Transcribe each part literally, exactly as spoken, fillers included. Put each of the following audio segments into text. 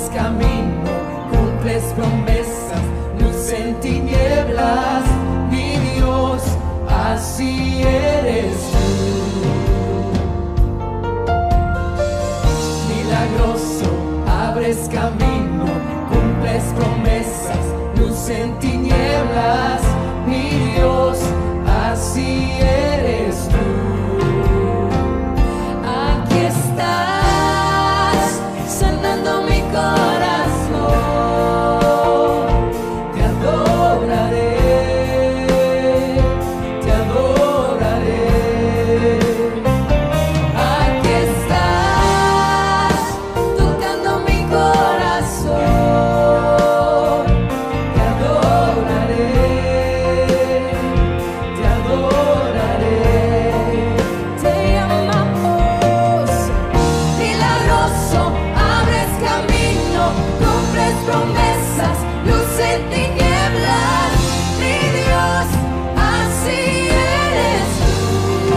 camino, cumples promesas, luz en tinieblas, mi Dios, así eres tú. Milagroso, abres camino, cumples promesas, luz en tinieblas, mi Dios, así eres tú. Aquí estás, sanando mi corazón, te adoraré, te adoraré. Aquí estás, tocando mi corazón, te adoraré, te adoraré. Te amamos, milagroso, abres camino, cumples promesas, luz en tinieblas, mi Dios, así eres tú.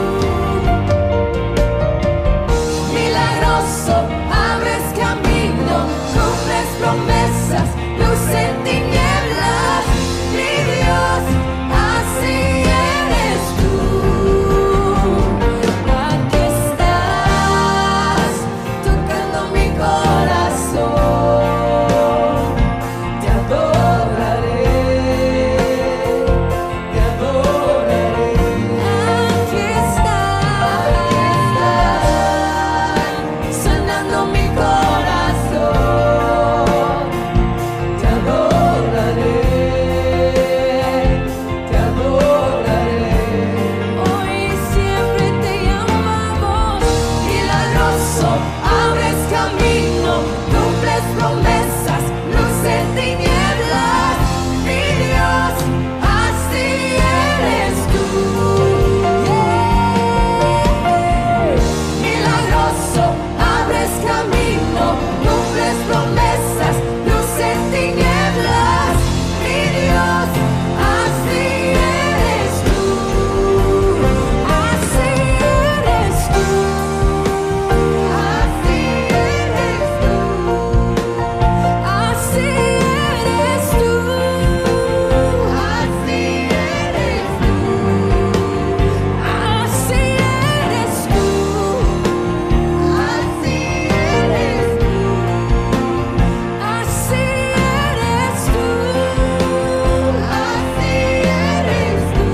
Milagroso, abres camino, cumples promesas, luz en tinieblas, mi Dios, así eres tú. Aquí estás, tocando mi corazón, te adoraré, te adoraré. Aquí estás, sanando mi corazón, te adoraré, te adoraré. Hoy siempre te amamos, milagroso, abres camino, cumples promesas, luz en tinieblas, mi Dios, así eres tú. Yeah. Milagroso, abres camino, cumples promesas, luz en tinieblas, mi Dios, así eres tú, así eres tú, así eres tú, así eres tú, así eres tú, así eres tú, así eres tú, así eres tú, así eres tú.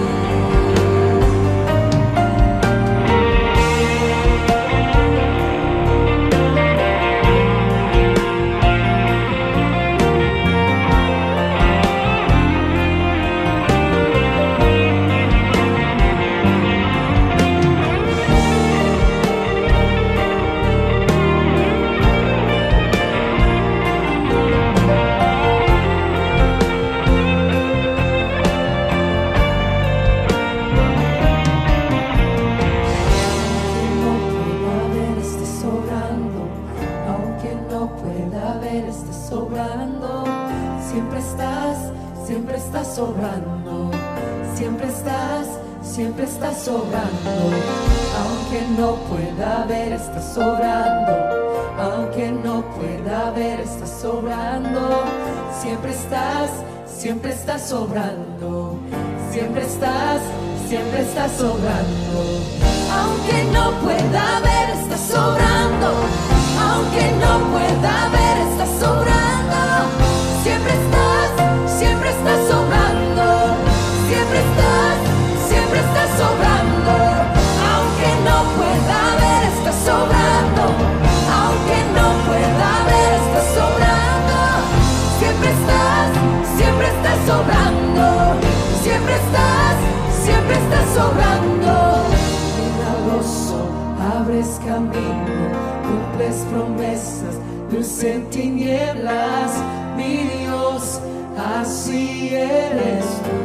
Aunque no pueda ver, estés sobrando. Siempre estás, siempre estás sobrando. Siempre estás, siempre estás sobrando. Aunque no pueda ver, estás sobrando. Aunque no pueda ver, estás sobrando. Siempre estás, siempre estás sobrando. Siempre estás, siempre estás sobrando. Aunque no pueda ver, estás sobrando. Aunque no pueda ver, estás sobrando. Siempre estás, siempre estás sobrando. Siempre estás, siempre estás sobrando. Aunque no pueda ver, estás sobrando. Aunque no pueda ver, estás sobrando. Siempre estás, siempre estás sobrando. Siempre estás, siempre estás sobrando. Milagroso, abres camino, cumples promesas, luz en tinieblas, mi Dios, así eres tú.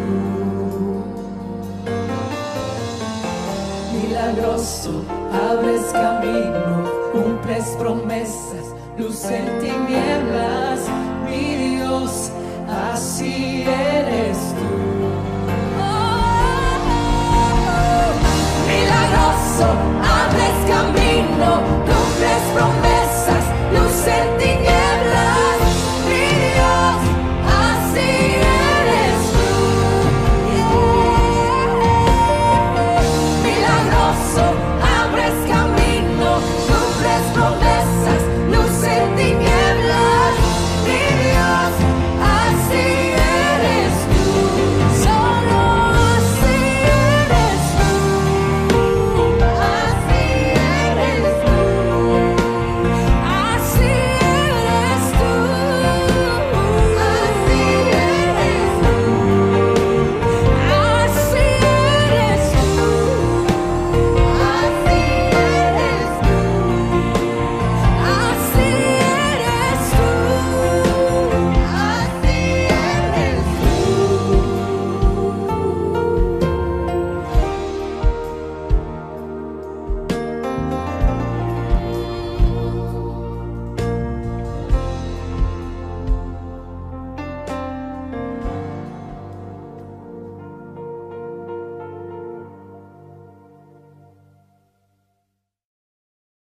Milagroso, abres camino, cumples promesas, luz en tinieblas, mi Dios, así eres tú.